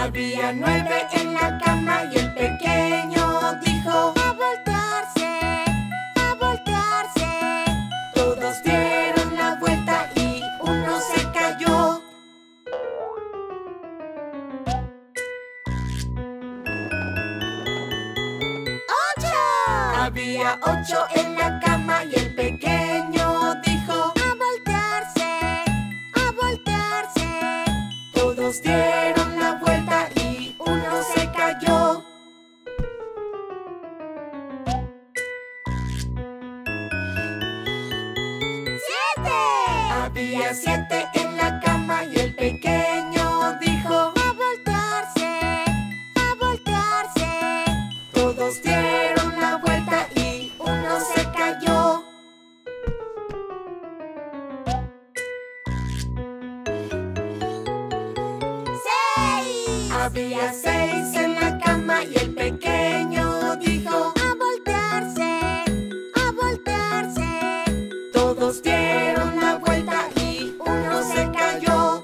Había 9 en la cama y el pequeño dijo: a voltearse, a voltearse. Todos dieron la vuelta y uno se cayó. ¡8! Había 8 en la cama y el pequeño dijo: a voltearse, a voltearse. Todos dieron la vuelta y uno se cayó. ¡7! Había 7 en la cama y el pequeño dijo: a voltearse, a voltearse. Todos dieron la vuelta y uno se cayó. Había 6 en la cama y el pequeño dijo: a voltearse, a voltearse. Todos dieron la vuelta y uno se cayó.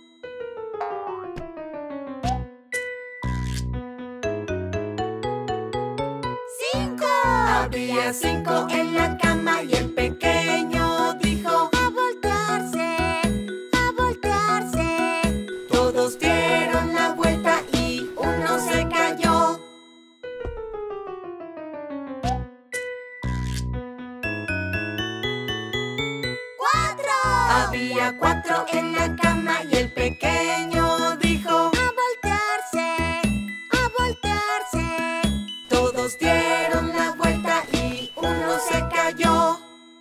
Había 5 en la cama y el pequeño dijo: a voltearse, a voltearse. Todos dieron la vuelta y uno se cayó. Había 4 en la cama y el pequeño dijo: a voltearse, a voltearse. Todos dieron la vuelta y uno se cayó.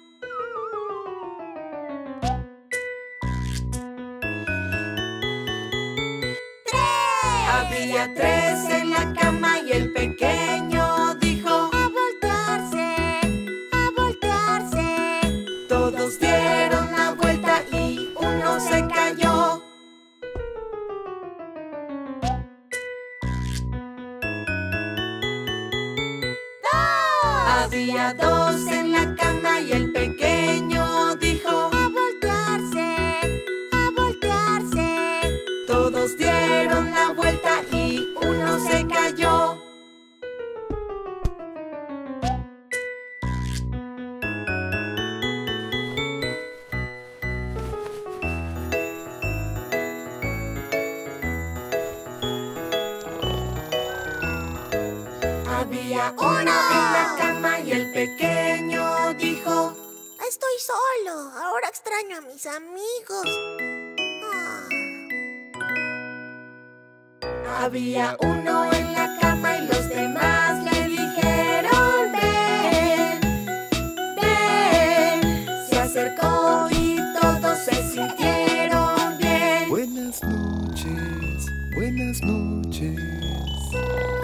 Había 3 en la cama y el pequeño dijo: a voltearse, a voltearse. Todos dieron la vuelta y uno se cayó. Había 2 en la cama y el pequeño dijo: a voltearse, a voltearse. Todos dieron la vuelta y uno se cayó. Había 1 en la cama y el pequeño dijo: Estoy solo, ahora extraño a mis amigos. Había 1 en la cama y los demás le dijeron: ven, ven. Se acercó y todos se sintieron bien. Buenas noches, buenas noches.